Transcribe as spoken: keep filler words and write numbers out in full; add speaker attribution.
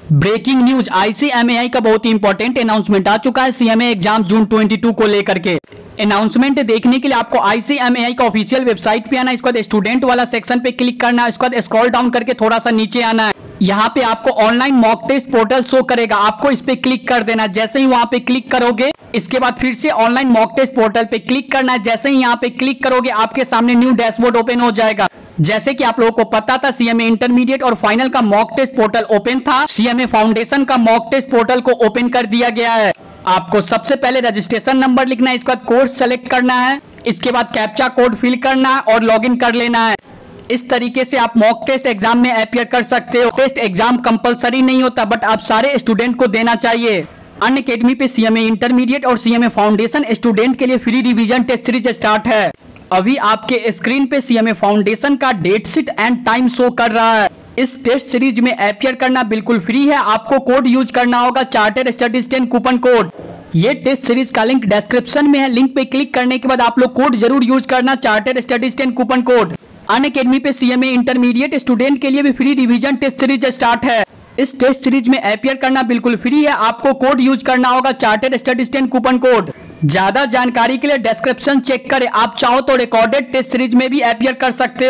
Speaker 1: Breaking news, ICMAI का बहुत ही important announcement आ चुका है सीएमए एग्जाम जून बाईस को लेकर के। अनाउंसमेंट देखने के लिए आपको आईसीएमएआई का ऑफिशियल वेबसाइट पे आना है। इसके बाद स्टूडेंट वाला सेक्शन पे क्लिक करना है। इसके बाद स्क्रॉल डाउन करके थोड़ा सा नीचे आना है। यहाँ पे आपको online mock test portal show करेगा, आपको इस पे क्लिक कर देना। जैसे ही वहाँ पे क्लिक करोगे इसके बाद फिर से ऑनलाइन मॉक टेस्ट पोर्टल पे क्लिक करना है। जैसे ही यहाँ पे क्लिक करोगे आपके सामने न्यू डैशबोर्ड ओपन हो जाएगा। जैसे कि आप लोगों को पता था सीएमए इंटरमीडिएट और फाइनल का मॉक टेस्ट पोर्टल ओपन था, सीएमए फाउंडेशन का मॉक टेस्ट पोर्टल को ओपन कर दिया गया है। आपको सबसे पहले रजिस्ट्रेशन नंबर लिखना है, इसके बाद कोर्स सेलेक्ट करना है, इसके बाद कैप्चा कोड फिल करना है और लॉगिन कर लेना है। इस तरीके से आप मॉक टेस्ट एग्जाम में अपियर कर सकते हो। टेस्ट एग्जाम कंपलसरी नहीं होता बट आप सारे स्टूडेंट को देना चाहिए। अनअकैडमी पे सीएमए इंटरमीडिएट और सीएमए फाउंडेशन स्टूडेंट के लिए free revision test series start है। अभी आपके स्क्रीन पे सीएमए फाउंडेशन का date sheet and time show कर रहा है। इस टेस्ट सीरीज में अपियर करना बिल्कुल फ्री है। आपको कोड यूज करना होगा, chartered studies ten coupon code. ये टेस्ट सीरीज का लिंक डिस्क्रिप्शन में है। लिंक पे क्लिक करने के बाद आप लोग कोड जरूर यूज करना, chartered studies ten coupon code. Unacademy पे सीएमए इंटरमीडिएट स्टूडेंट के लिए भी free revision test series start है। इस टेस्ट सीरीज में अपियर करना बिल्कुल फ्री है। आपको कोड यूज करना होगा, chartered studies ten coupon code. ज्यादा जानकारी के लिए डिस्क्रिप्शन चेक करें। आप चाहो तो रिकॉर्डेड टेस्ट सीरीज में भी अपियर कर सकते हो।